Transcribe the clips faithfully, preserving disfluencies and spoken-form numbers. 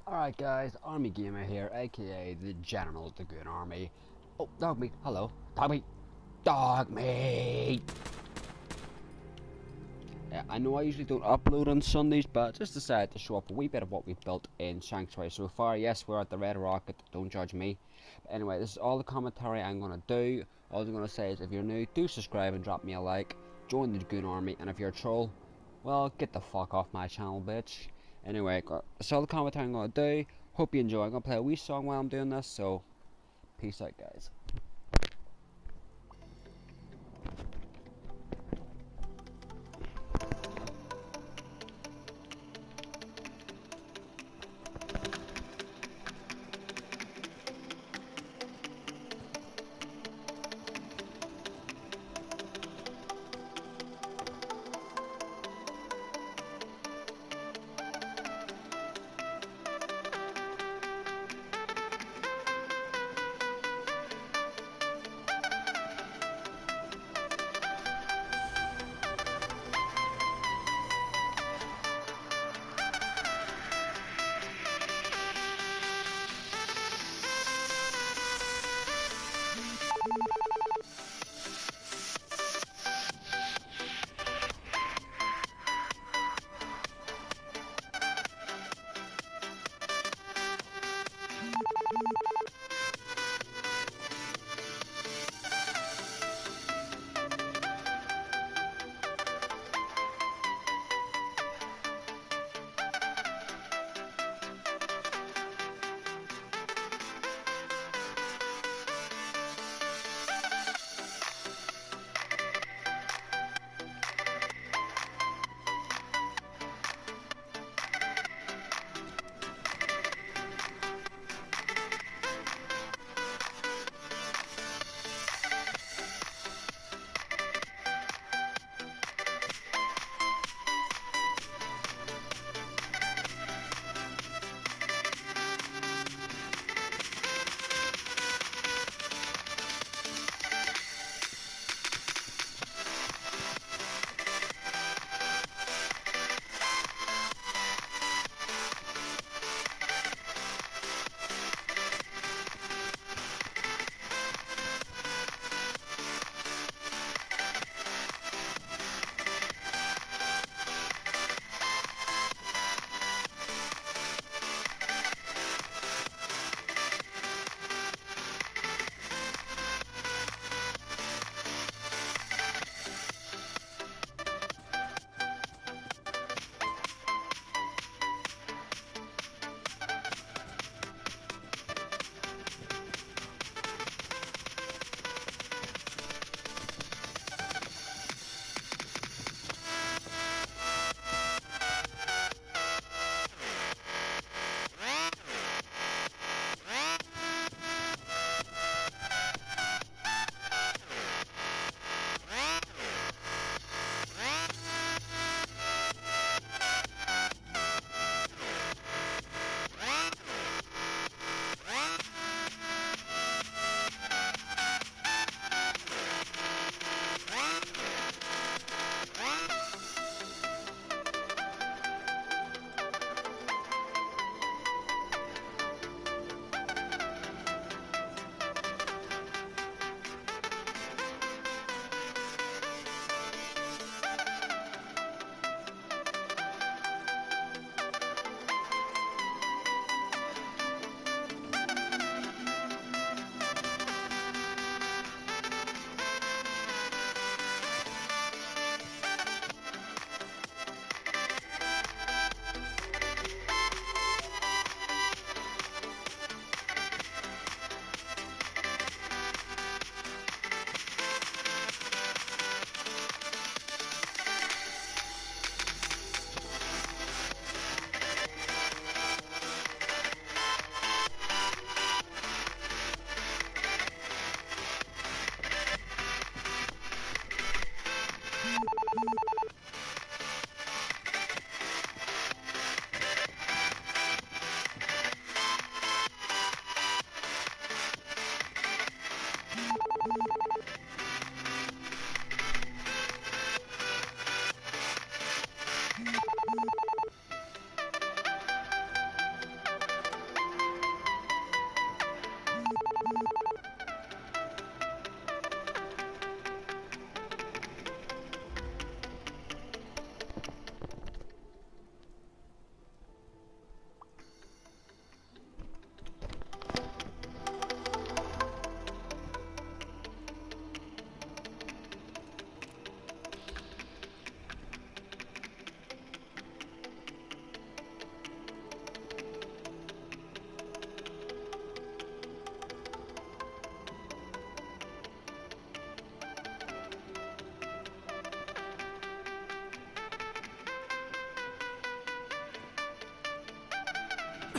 Alright guys, Army Gamer here, aka the General of the Good Army. Oh, dog meat, hello. Dog meat! Dog meat! Yeah, I know I usually don't upload on Sundays, but I just decided to show up a wee bit of what we've built in Sanctuary so far. Yes, we're at the Red Rocket, don't judge me. But anyway, this is all the commentary I'm going to do. All I'm going to say is if you're new, do subscribe and drop me a like. Join the Goon Army, and if you're a troll, well, get the fuck off my channel, bitch. Anyway, that's all the commentary I'm going to do. Hope you enjoy. I'm going to play a wee song while I'm doing this, so peace out, guys.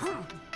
attack.